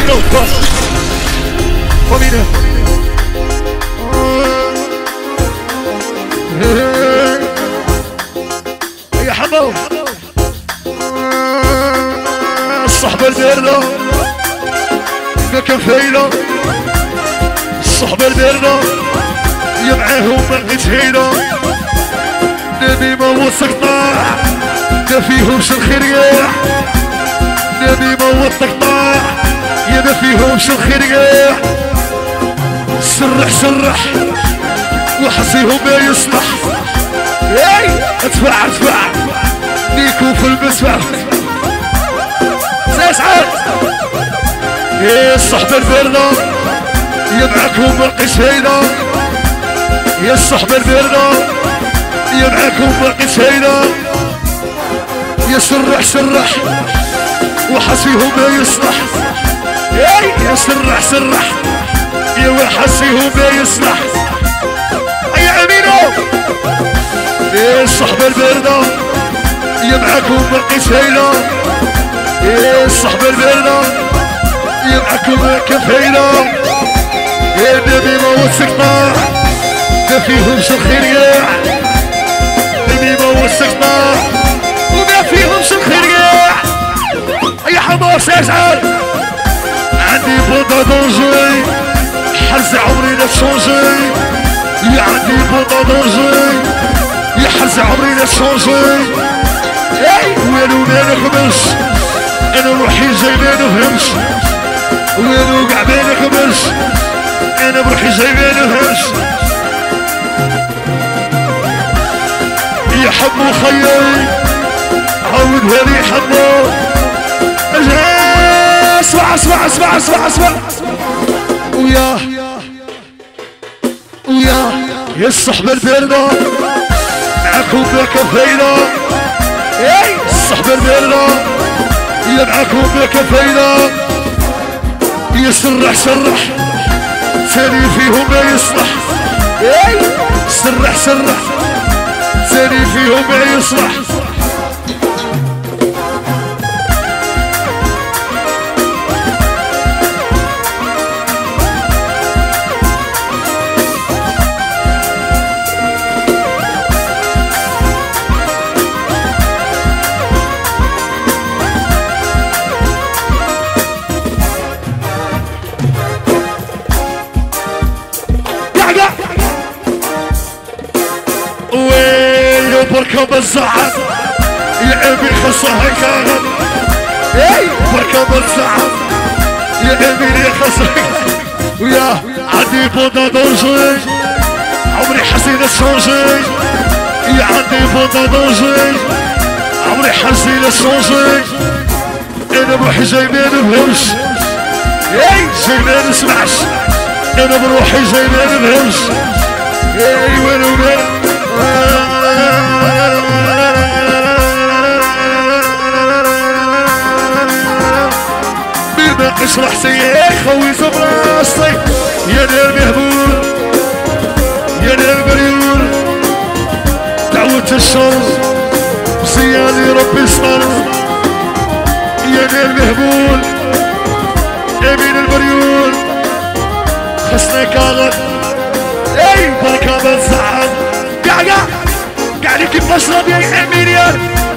حلو باص ومينا يا حمو الصحبة البيرنا ما كفينا الصحبة البيرنا يا معاهم ما لقيتهينا نبي ما وثقنا ما فيهمش الخير يا نبي ما وثقنا يا ما فيهمش الخير يا سرح وحصيهم ما يصلح ادفع ليكو في المسفح سعد يا الصحبة البيرنا يا معاكم ملقيش هينا يا الصحبة البيرنا يا معاكم ملقيش هينا يا سرح وحصيهم ما يصلح يا سرح يا وحصيهم ما يصلح يا امينو يا الصحبة البيرنا يا معاكم ملقيش هينا يا الصحبة البيرنا يا معاكم كفينا يا نبي ما وثقنا ما فيهمش الخير يا نبي ما وثقنا وما فيهمش الخير يا حمار سيسعد عندي بوطة دونجي حرز عمري لا تشونجي يا عندي بوطة دونجي يا حرز عمري لا تشونجي وينو ما نخمش انا روحي جاي ما نفهمش وينو قاع ما نخمش انا بروحي جاي ما نفهمش يا حمو خيي عودها لي حمو اسمع ويا يا الصحبة البيرنا معاكم ما كفينا الصحبة البيرنا يا معاكم ما كفينا يا سرح ثاني فيهم ما يصلح سرح ثاني فيهم ما يصلح بركب الزعل يا ابي خصها كاغد بركب الزعل يا ابي خصها ويا عندي بوطة دونجي عمري حسين الشونجي يا عندي بوطة دونجي عمري حسين الشونجي انا بروحي جاي ما نفهمش جاي ما نسمعش انا بروحي جاي ما نفهمش وينو اشرح سيئ خوي زبراستي يا نار مهبول يا نار مريول دعوة الشر بصياني ربي صار يا نار مهبول امين المريول خصنا كاغد بركة ما تزعل قاع لي كيف اشرب يا امين يا